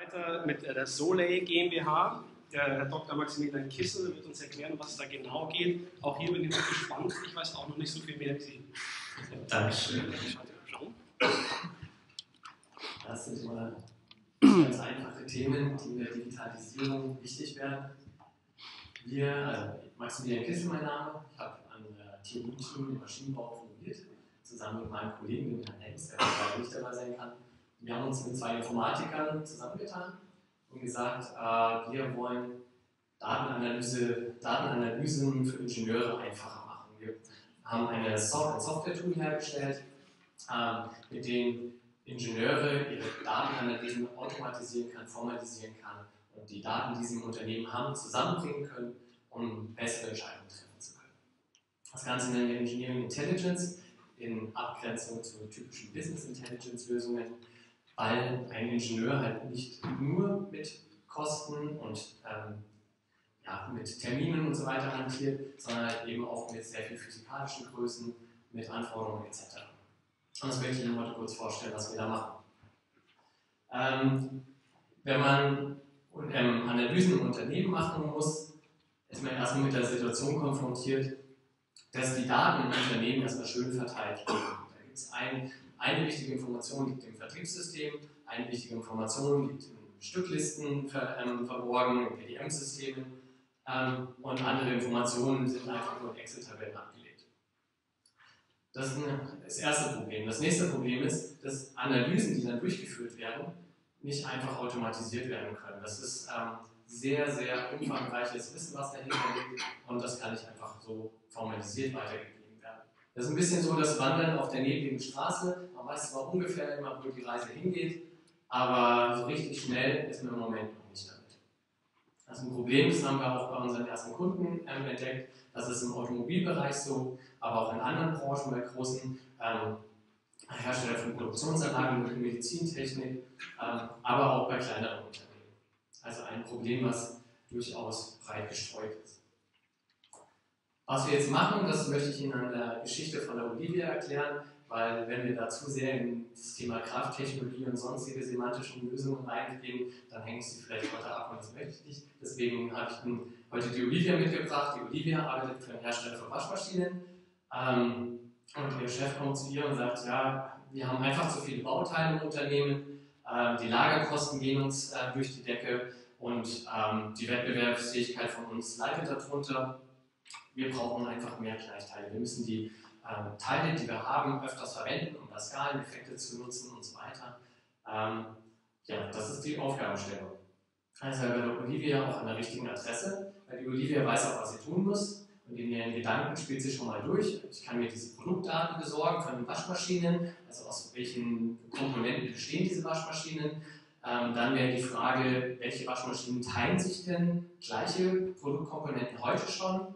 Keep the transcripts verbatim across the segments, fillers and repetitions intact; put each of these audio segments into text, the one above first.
weiter mit der Soleil GmbH. Der Herr Doktor Maximilian Kissel wird uns erklären, was es da genau geht. Auch hier bin ich noch gespannt. Ich weiß auch noch nicht so viel mehr wie Sie. Dankeschön. Das sind immer ganz einfache Themen, die in der Digitalisierung wichtig werden. Wir, also Maximilian Kissel mein Name, ich habe an der T U München im Maschinenbau promoviert, zusammen mit meinem Kollegen, dem Herrn Hengst, der leider nicht dabei sein kann. Wir haben uns mit zwei Informatikern zusammengetan und gesagt, äh, wir wollen Datenanalyse, Datenanalysen für Ingenieure einfacher machen. Wir haben eine Soft- ein Software-Tool hergestellt, äh, mit dem Ingenieure ihre Datenanalysen automatisieren kann, formalisieren kann und die Daten, die sie im Unternehmen haben, zusammenbringen können, um bessere Entscheidungen treffen zu können. Das Ganze nennen wir Engineering Intelligence in Abgrenzung zu typischen Business Intelligence Lösungen, weil ein Ingenieur halt nicht nur mit Kosten und ähm, ja, mit Terminen und so weiter hantiert, sondern halt eben auch mit sehr viel physikalischen Größen, mit Anforderungen et cetera. Und das möchte ich Ihnen heute kurz vorstellen, was wir da machen. Ähm, wenn man ähm, Analysen im Unternehmen machen muss, ist man erstmal mit der Situation konfrontiert, dass die Daten im Unternehmen erstmal schön verteilt liegen. Da gibt es ein, eine wichtige Information, liegt im Vertriebssystem, eine wichtige Information liegt in Stücklisten ver, ähm, verborgen, in P D M-Systemen ähm, und andere Informationen sind einfach nur in Excel-Tabellen abgelegt. Das ist das erste Problem. Das nächste Problem ist, dass Analysen, die dann durchgeführt werden, nicht einfach automatisiert werden können. Das ist ähm, sehr, sehr umfangreiches Wissen, was dahinter liegt und das kann nicht einfach so formalisiert weitergegeben werden. Das ist ein bisschen so das Wandern auf der nebligen Straße. Man weiß zwar ungefähr immer, wo die Reise hingeht, aber so richtig schnell ist man im Moment noch nicht damit. Das ist ein Problem, das haben wir auch bei unseren ersten Kunden ähm, entdeckt. Das ist im Automobilbereich so, aber auch in anderen Branchen bei großen ähm, Hersteller von Produktionsanlagen mit Medizintechnik, ähm, aber auch bei kleineren Unternehmen. Also ein Problem, was durchaus breit gestreut ist. Was wir jetzt machen, das möchte ich Ihnen an der Geschichte von der Olivia erklären, weil wenn wir da zu sehr in das Thema Krafttechnologie und sonstige semantische Lösungen reingehen, dann hänge ich Sie vielleicht heute ab und das möchte ich nicht. Deswegen habe ich Ihnen heute die Olivia mitgebracht. Die Olivia arbeitet für einen Hersteller von Waschmaschinen ähm, und ihr Chef kommt zu ihr und sagt, ja, wir haben einfach zu viele Bauteile im Unternehmen, äh, die Lagerkosten gehen uns äh, durch die Decke und ähm, die Wettbewerbsfähigkeit von uns leidet darunter. Wir brauchen einfach mehr Gleichteile. Wir müssen die ähm, Teile, die wir haben, öfters verwenden, um da Skaleneffekte zu nutzen und so weiter. Ähm, ja, das ist die Aufgabenstellung. Also bei der Olivia auch an der richtigen Adresse, weil die Olivia weiß auch, was sie tun muss. Und in ihren Gedanken spielt sie schon mal durch. Ich kann mir diese Produktdaten besorgen von den Waschmaschinen, also aus welchen Komponenten bestehen diese Waschmaschinen. Ähm, dann wäre die Frage, welche Waschmaschinen teilen sich denn gleiche Produktkomponenten heute schon?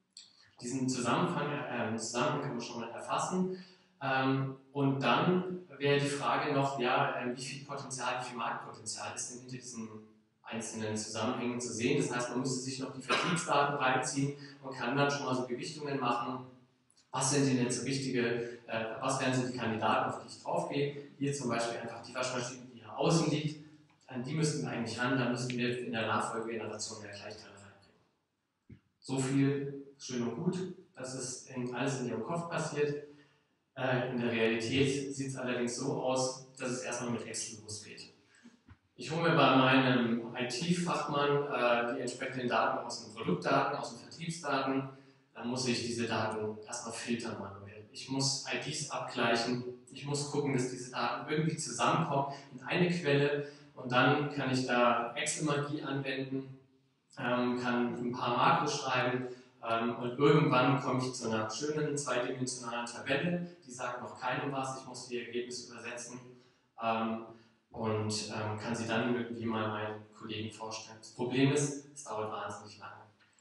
Diesen Zusammenhang, äh, Zusammenhang kann man schon mal erfassen. Ähm, und dann wäre die Frage noch, ja, äh, wie viel Potenzial, wie viel Marktpotenzial ist denn hinter diesen einzelnen Zusammenhängen zu sehen. Das heißt, man müsste sich noch die Vertriebsdaten reinziehen und kann dann schon mal so Gewichtungen machen. Was sind denn jetzt so wichtige, äh, was wären so die Kandidaten, auf die ich draufgehe? Hier zum Beispiel einfach die Waschmaschine, die hier außen liegt. An die müssten wir eigentlich ran, da müssten wir in der Nachfolgegeneration mehr Gleichteile reinbringen. So viel schön und gut, das ist in, alles in Ihrem Kopf passiert. Äh, in der Realität sieht es allerdings so aus, dass es erstmal mit Excel losgeht. Ich hole mir bei meinem I T-Fachmann äh, die entsprechenden Daten aus den Produktdaten, aus den Vertriebsdaten. Dann muss ich diese Daten erstmal filtern manuell. Ich muss I Ds abgleichen. Ich muss gucken, dass diese Daten irgendwie zusammenkommen in eine Quelle. Und dann kann ich da Excel-Magie anwenden, ähm, kann ein paar Makros schreiben. Ähm, und irgendwann komme ich zu einer schönen zweidimensionalen Tabelle. Die sagt noch keinem was. Ich muss die Ergebnisse übersetzen. Ähm, und ähm, kann sie dann irgendwie mal meinen Kollegen vorstellen. Das Problem ist, es dauert wahnsinnig lange.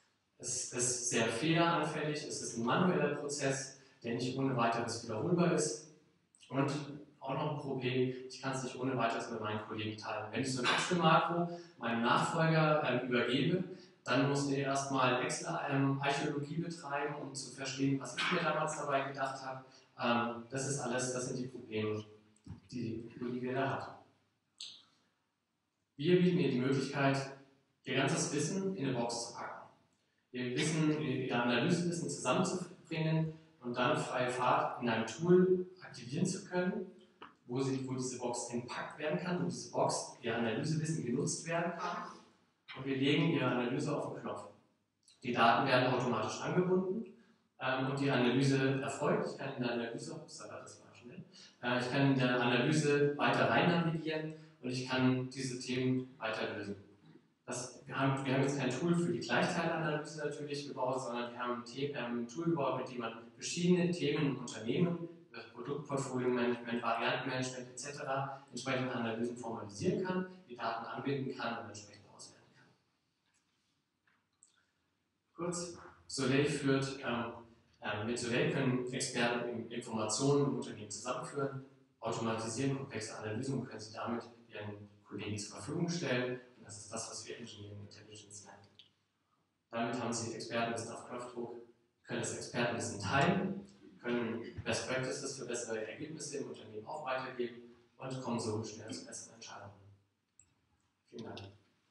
Es ist sehr fehleranfällig, es ist ein manueller Prozess, der nicht ohne weiteres wiederholbar ist. Und auch noch ein Problem, ich kann es nicht ohne weiteres mit meinen Kollegen teilen. Wenn ich so ein Excel-Makro meinem Nachfolger ähm, übergebe, dann muss der erstmal Excel-Archäologie ähm, betreiben, um zu verstehen, was ich mir damals dabei gedacht habe. Ähm, das ist alles, das sind die Probleme, die Olivia da hat. Wir bieten ihr die Möglichkeit, ihr ganzes Wissen in eine Box zu packen. Ihr Wissen, ihr Analysewissen zusammenzubringen und dann freie Fahrt in einem Tool aktivieren zu können, wo, sie, wo diese Box entpackt werden kann, wo diese Box, ihr Analysewissen genutzt werden kann. Und wir legen ihre Analyse auf den Knopf. Die Daten werden automatisch angebunden ähm, und die Analyse erfolgt. Ich kann in der Analyse, das war schnell, äh, ich kann in der Analyse weiter rein navigieren und ich kann diese Themen weiter lösen. Das, wir, haben, wir haben jetzt kein Tool für die Gleichteileanalyse natürlich gebaut, sondern wir haben ein, ein Tool gebaut, mit dem man verschiedene Themen im Unternehmen, das Produktportfolio-Management, Variantenmanagement et cetera entsprechende Analysen formalisieren kann, die Daten anbinden kann und entsprechend auswerten kann. Kurz, Soleil führt, ähm, äh, mit Soleil können Experten Informationen im Unternehmen zusammenführen, automatisieren komplexe Analysen und können sie damit ihren Kollegen zur Verfügung stellen. Und das ist das, was wir Engineering Intelligence nennen. Damit haben sie Expertenwissen auf Knopfdruck, können das Expertenwissen teilen, können Best Practices für bessere Ergebnisse im Unternehmen auch weitergeben und kommen so schnell zu besseren Entscheidungen. Vielen Dank.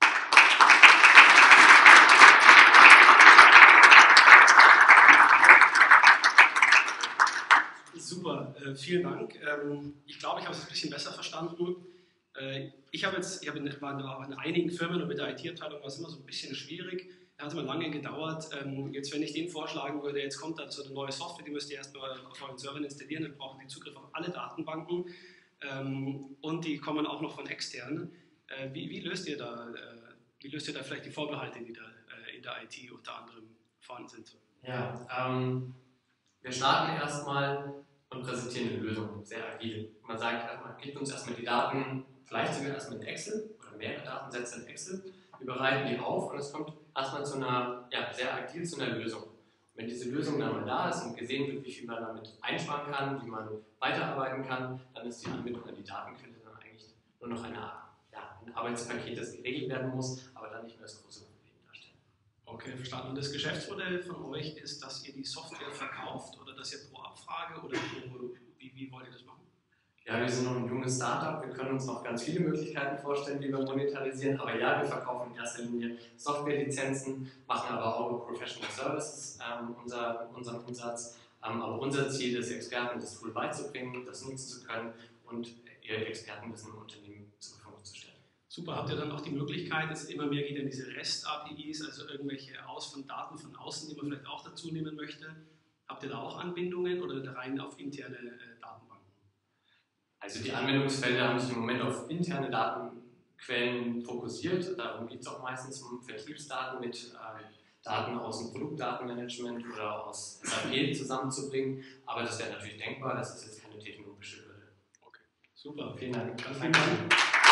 Super, äh, vielen Dank. Ähm, ich glaube, ich habe es ein bisschen besser verstanden. Äh, ich habe jetzt, ich habe in, war in einigen Firmen und mit der I T-Abteilung war es immer so ein bisschen schwierig. Da hat es immer lange gedauert. Ähm, jetzt, wenn ich den vorschlagen würde, jetzt kommt da so eine neue Software, die müsst ihr erstmal auf euren Servern installieren, dann brauchen die Zugriff auf alle Datenbanken ähm, und die kommen auch noch von extern. Äh, wie, wie, löst ihr da, äh, wie löst ihr da vielleicht die Vorbehalte, die da äh, in der I T unter anderem vorhanden sind? Ja, ähm, wir starten erstmal und präsentieren eine Lösung, sehr agil. Man sagt, erstmal, gebt uns erstmal die Daten, vielleicht sogar erstmal in Excel oder mehrere Datensätze in Excel. Wir bereiten die auf und es kommt erstmal zu einer, ja, sehr agil zu einer Lösung. Und wenn diese Lösung dann mal da ist und gesehen wird, wie viel man damit einsparen kann, wie man weiterarbeiten kann, dann ist die Anbindung an die Datenquelle dann eigentlich nur noch eine, ja, ein Arbeitspaket, das geregelt werden muss, aber dann nicht mehr das große Problem darstellt. Okay, verstanden. Und das Geschäftsmodell von euch ist, dass ihr die Software verkauft oder dass ihr pro Abfrage oder pro, wie, wie wollt ihr das machen? Ja, wir sind noch ein junges Startup, wir können uns noch ganz viele Möglichkeiten vorstellen, wie wir monetarisieren, aber ja, wir verkaufen in erster Linie Softwarelizenzen, machen aber auch Professional Services, ähm, unser, unseren Umsatz. Ähm, aber unser Ziel ist, Experten das Tool beizubringen, das nutzen zu können und ihr Expertenwissen im Unternehmen zur Verfügung zu stellen. Super, habt ihr dann auch die Möglichkeit, dass immer mehr geht in diese REST-A P Is, also irgendwelche aus von Daten von außen, die man vielleicht auch dazu nehmen möchte? Habt ihr da auch Anbindungen oder rein auf interne äh, Datenbanken? Also die Anwendungsfelder haben sich im Moment auf interne Datenquellen fokussiert. Darum geht es auch meistens um Vertriebsdaten mit äh, Daten aus dem Produktdatenmanagement oder aus S A P zusammenzubringen. Aber das wäre natürlich denkbar, das ist jetzt keine technologische Hürde. Okay, super. Vielen Dank. Vielen Dank.